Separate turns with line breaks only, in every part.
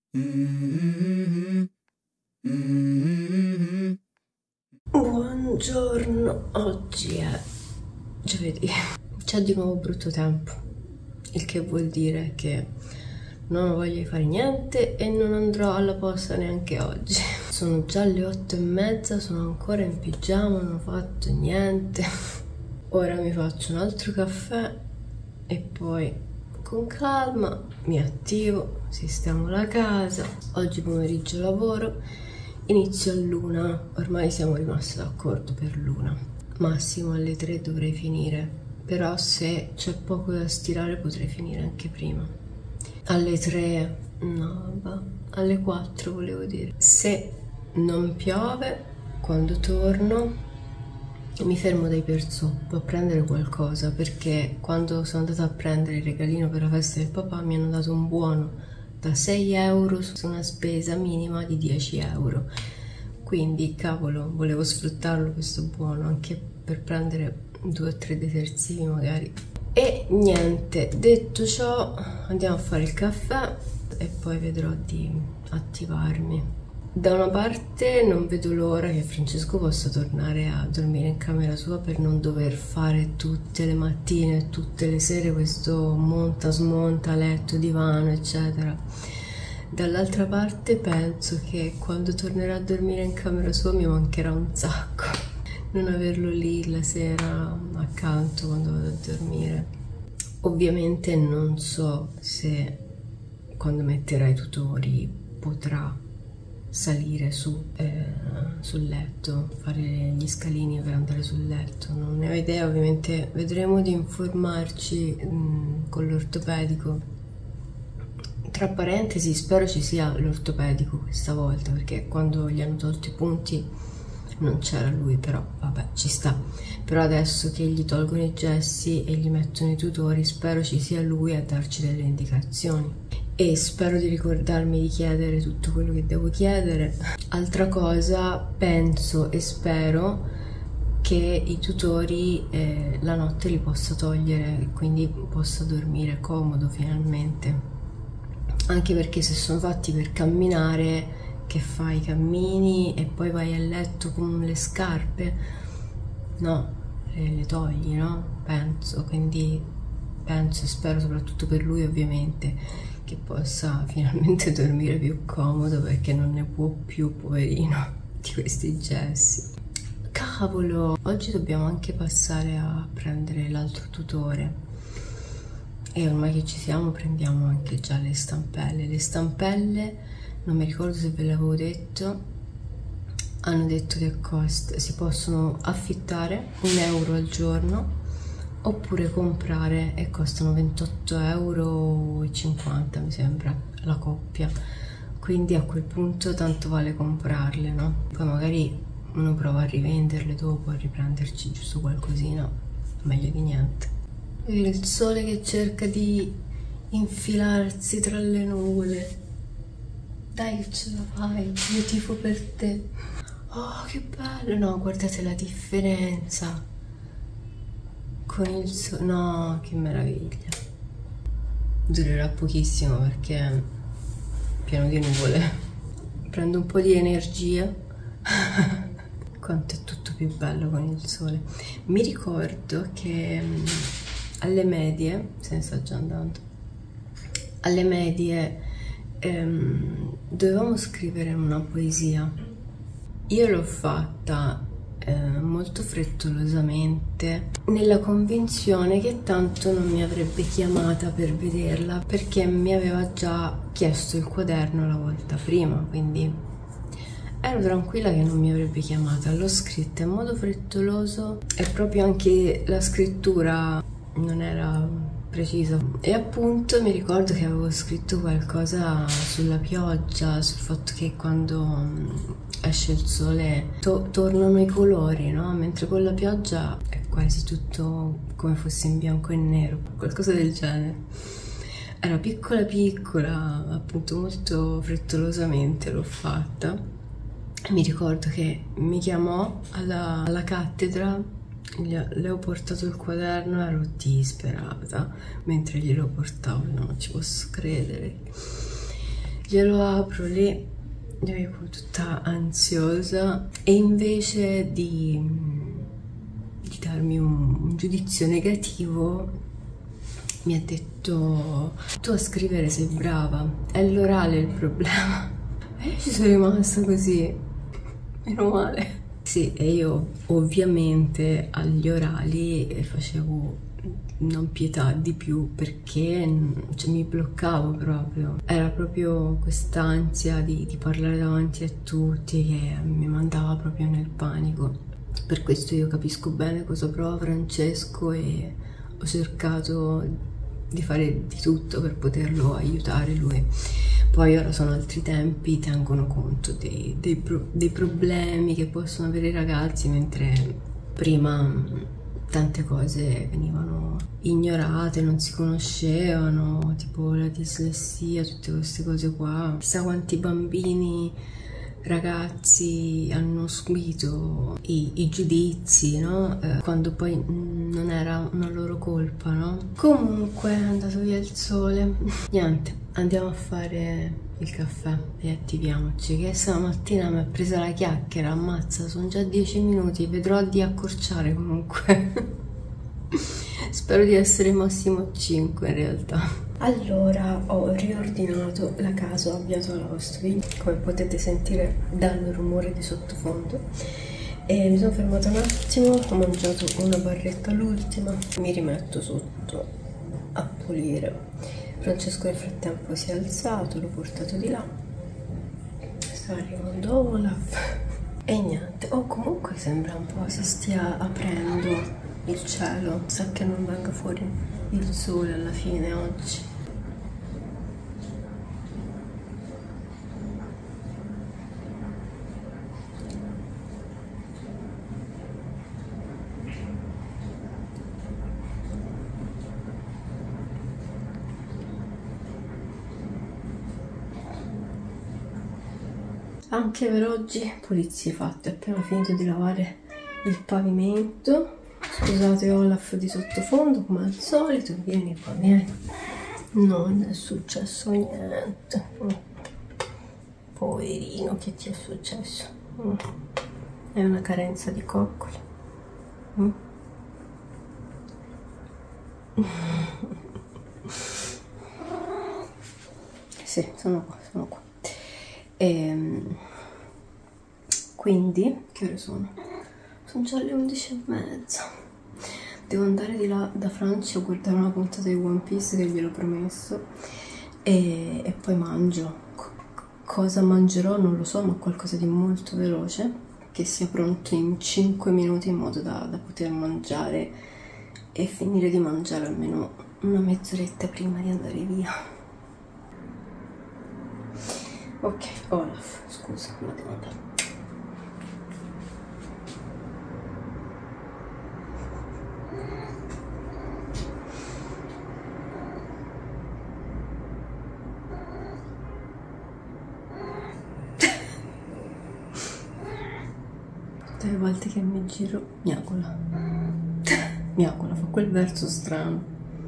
Buongiorno, oggi è giovedì, c'è di nuovo brutto tempo, il che vuol dire che non ho voglia di fare niente e non andrò alla posta neanche oggi. Sono già le 8:30, sono ancora in pigiama, non ho fatto niente. Ora mi faccio un altro caffè e poi con calma mi attivo, sistemo la casa. Oggi pomeriggio lavoro, inizio all'1, ormai siamo rimasti d'accordo per l'1. Massimo alle 3 dovrei finire, però se c'è poco da stirare potrei finire anche prima. Alle 3, no, vabbè, alle 4 volevo dire. Se non piove, quando torno mi fermo dai Persop a prendere qualcosa, perché quando sono andata a prendere il regalino per la festa del papà mi hanno dato un buono da 6 euro su una spesa minima di 10 euro. Quindi cavolo, volevo sfruttarlo questo buono anche per prendere 2 o 3 detersivi magari. E niente, detto ciò andiamo a fare il caffè e poi vedrò di attivarmi. Da una parte non vedo l'ora che Francesco possa tornare a dormire in camera sua per non dover fare tutte le mattine, tutte le sere questo monta, smonta, letto, divano, eccetera. Dall'altra parte penso che quando tornerà a dormire in camera sua mi mancherà un sacco non averlo lì la sera accanto quando vado a dormire. Ovviamente non so se quando metterà i tutori potrà salire sul letto, fare gli scalini per andare sul letto, non ne ho idea. Ovviamente vedremo di informarci con l'ortopedico. Tra parentesi, spero ci sia l'ortopedico questa volta, perché quando gli hanno tolto i punti non c'era lui, però vabbè, ci sta. Però adesso che gli tolgono i gessi e gli mettono i tutori, spero ci sia lui a darci delle indicazioni. E spero di ricordarmi di chiedere tutto quello che devo chiedere. Altra cosa, penso e spero che i tutori la notte li possa togliere e quindi possa dormire comodo finalmente. Anche perché se sono fatti per camminare, che fai? Cammini e poi vai a letto con le scarpe? No, le togli, no? Penso, quindi penso e spero soprattutto per lui ovviamente che possa finalmente dormire più comodo, perché non ne può più, poverino, di questi gessi. Cavolo, oggi dobbiamo anche passare a prendere l'altro tutore e ormai che ci siamo prendiamo anche già le stampelle. Le stampelle, non mi ricordo se ve l'avevo detto, hanno detto che si possono affittare 1 euro al giorno oppure comprare e costano 28,50 € mi sembra la coppia, quindi a quel punto tanto vale comprarle, no? Poi magari uno prova a rivenderle dopo, a riprenderci giusto qualcosina, meglio di niente. Il sole che cerca di infilarsi tra le nuvole. Dai che ce la fai, io tifo per te. Oh che bello, no, guardate la differenza con il sole, no, che meraviglia. Durerà pochissimo perché è pieno di nuvole. Prendo un po' di energia. Quanto è tutto più bello con il sole. Mi ricordo che alle medie, se ne sta già andando, alle medie dovevamo scrivere una poesia. Io l'ho fatta molto frettolosamente, nella convinzione che tanto non mi avrebbe chiamata per vederla, perché mi aveva già chiesto il quaderno la volta prima, quindi ero tranquilla che non mi avrebbe chiamata. L'ho scritta in modo frettoloso e proprio anche la scrittura non era precisa, e appunto mi ricordo che avevo scritto qualcosa sulla pioggia, sul fatto che quando esce il sole tornano i colori, no? Mentre con la pioggia è quasi tutto come fosse in bianco e nero, qualcosa del genere. Era piccola piccola, appunto molto frettolosamente l'ho fatta. Mi ricordo che mi chiamò alla cattedra, le ho portato il quaderno, ero disperata mentre glielo portavo, non ci posso credere glielo apro lì, io tutta ansiosa, e invece di darmi un giudizio negativo mi ha detto: tu a scrivere sei brava, è l'orale il problema. E io ci sono rimasta così, meno male. Sì, e io ovviamente agli orali facevo non pietà di più, perché cioè, mi bloccavo proprio. Era proprio quest'ansia di parlare davanti a tutti che mi mandava proprio nel panico. Per questo io capisco bene cosa prova Francesco e ho cercato di fare di tutto per poterlo aiutare lui. Poi ora sono altri tempi, tengono conto dei problemi che possono avere i ragazzi, mentre prima tante cose venivano ignorate, non si conoscevano, tipo la dislessia, tutte queste cose qua. Chissà quanti bambini, ragazzi hanno subito i giudizi, no? Quando poi non era una loro colpa, no? Comunque è andato via il sole. Niente, andiamo a fare il caffè e attiviamoci, che stamattina mi ha presa la chiacchiera, ammazza, sono già 10 minuti, vedrò di accorciare comunque. Spero di essere massimo 5 in realtà. Allora, ho riordinato la casa, ho avviato la lavastoviglie, come potete sentire dal rumore di sottofondo, e mi sono fermata un attimo, ho mangiato una barretta, l'ultima, mi rimetto sotto a pulire. Francesco nel frattempo si è alzato, l'ho portato di là, sta arrivando Olaf e niente. Oh, comunque sembra un po' si stia aprendo il cielo, sa che non venga fuori il sole alla fine oggi. Anche per oggi pulizie fatte, appena finito di lavare il pavimento. Scusate Olaf di sottofondo come al solito, vieni qua, vieni. Non è successo niente. Poverino, che ti è successo? È una carenza di coccoli. Sì, sono qua, sono qua. Quindi, che ore sono? Sono già le 11:30. Devo andare di là da Francia a guardare una puntata di One Piece che gliel'ho promesso e poi mangio. Cosa mangerò non lo so, ma qualcosa di molto veloce che sia pronto in 5 minuti, in modo da poter mangiare e finire di mangiare almeno una mezz'oretta prima di andare via. Ok, Olaf, scusa, ma devo andare. Tutte le volte che mi giro miagola. Miagola, fa quel verso strano.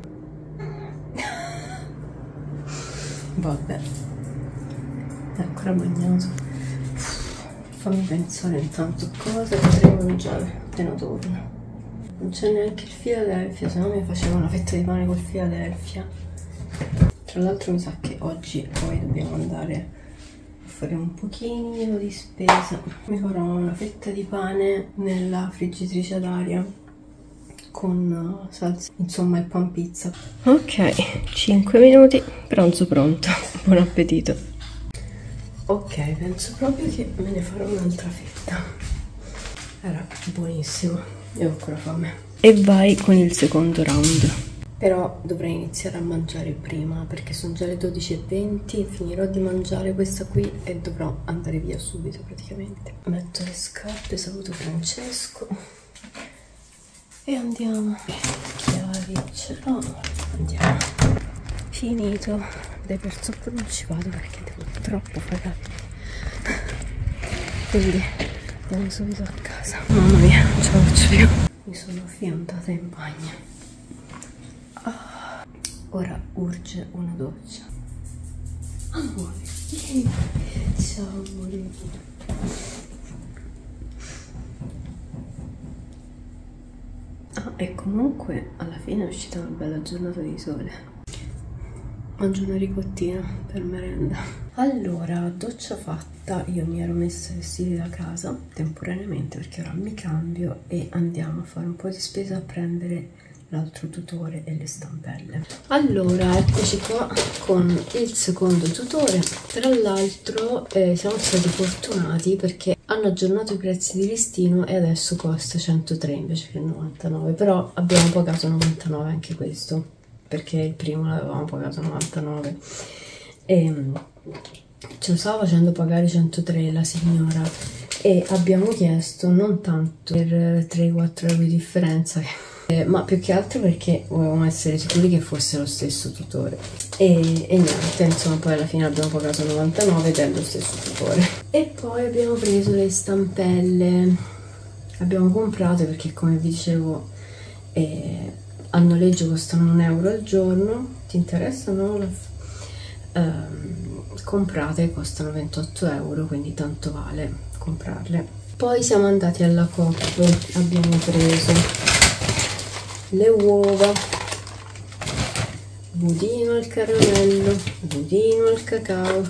Vabbè. È ancora bagnato. Fammi pensare intanto cosa potrei mangiare appena torno. Non c'è neanche il Philadelphia, se no mi facevo una fetta di pane col Philadelphia. Tra l'altro mi sa che oggi poi dobbiamo andare a fare un pochino di spesa. Mi farò una fetta di pane nella friggitrice ad aria con salsa, insomma il pan pizza. Ok, 5 minuti, pranzo pronto. Buon appetito. Ok, penso proprio che me ne farò un'altra fetta. Era buonissimo e ho ancora fame. E vai con il secondo round. Però dovrei iniziare a mangiare prima, perché sono già le 12:20, finirò di mangiare questa qui e dovrò andare via subito praticamente. Metto le scarpe, saluto Francesco e andiamo. Chiavi ce l'ho, andiamo. Finito, dai, per troppo non ci vado perché devo troppo fare. Quindi andiamo subito a casa. Mamma mia, non ce la faccio più. Mi sono fiondata in bagno. Ora urge una doccia. Amore. Ciao amore. Ah, e comunque alla fine è uscita una bella giornata di sole. Mangio una ricottina per merenda. Allora, doccia fatta, io mi ero messa i vestiti da casa temporaneamente perché ora mi cambio e andiamo a fare un po' di spesa a prendere l'altro tutore e le stampelle. Allora, eccoci qua con il secondo tutore. Tra l'altro siamo stati fortunati perché hanno aggiornato i prezzi di listino e adesso costa 103 invece che 99, però abbiamo pagato 99 anche questo, perché il primo l'avevamo pagato 99 e ce lo stava facendo pagare 103 la signora e abbiamo chiesto non tanto per 3-4 euro di differenza ma più che altro perché volevamo essere sicuri che fosse lo stesso tutore e niente, insomma poi alla fine abbiamo pagato 99 ed è lo stesso tutore. E poi abbiamo preso le stampelle, abbiamo comprate perché come vi dicevo a noleggio costano 1 euro al giorno. Ti interessano? Comprate costano 28 euro, quindi tanto vale comprarle. Poi siamo andati alla Coop, abbiamo preso le uova, budino al caramello, budino al cacao,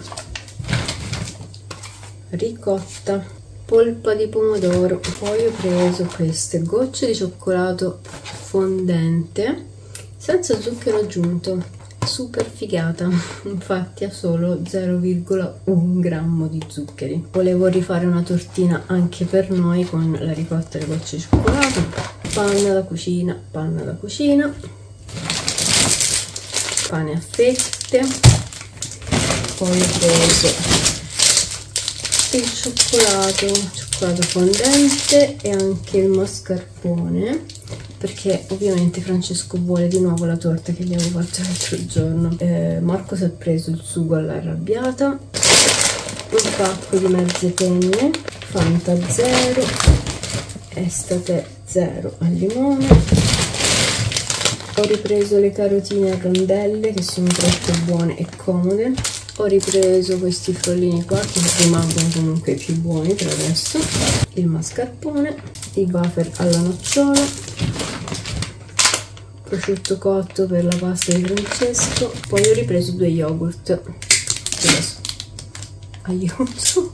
ricotta, polpa di pomodoro. Poi ho preso queste gocce di cioccolato fondente senza zucchero aggiunto, super figata, infatti ha solo 0,1 grammo di zuccheri. Volevo rifare una tortina anche per noi con la ricotta e le gocce di cioccolato. Panna da cucina, pane a fette. Poi ho preso il cioccolato fondente e anche il mascarpone, perché ovviamente Francesco vuole di nuovo la torta che gli avevo fatto l'altro giorno. Marco si è preso il sugo all'arrabbiata, un pacco di mezze penne, Fanta 0, Estate 0 al limone. Ho ripreso le carotine a rondelle che sono troppo buone e comode. Ho ripreso questi frollini qua che rimangono comunque i più buoni per adesso, il mascarpone, i wafer alla nocciola, prosciutto cotto per la pasta di Francesco. Poi ho ripreso 2 yogurt, aiuto,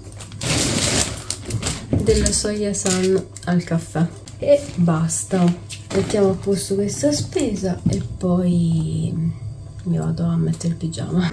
della soia san al caffè e basta. Mettiamo a posto questa spesa e poi mi vado a mettere il pigiama.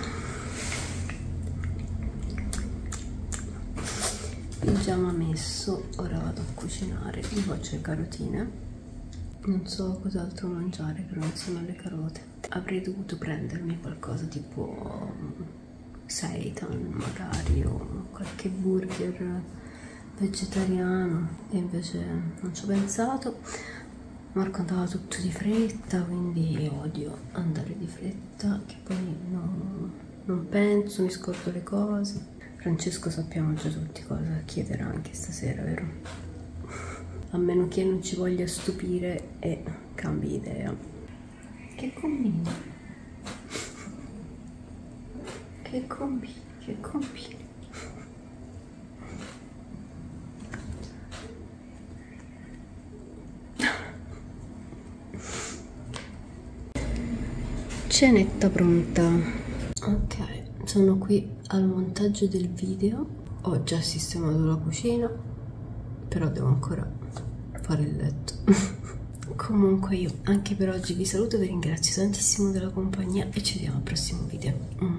Pigiama messo, ora vado a cucinare. Io faccio le carotine, non so cos'altro mangiare però insieme alle carote. Avrei dovuto prendermi qualcosa tipo seitan magari o qualche burger vegetariano e invece non ci ho pensato. Marco andava tutto di fretta, quindi odio andare di fretta, che poi non penso, mi scordo le cose. Francesco sappiamo già tutti cosa chiederà anche stasera, vero? A meno che non ci voglia stupire e cambi idea. Che combini? Che combini? Che combini? Cenetta pronta. Ok, sono qui al montaggio del video. Ho già sistemato la cucina, però devo ancora fare il letto. Comunque io anche per oggi vi saluto, vi ringrazio tantissimo della compagnia e ci vediamo al prossimo video.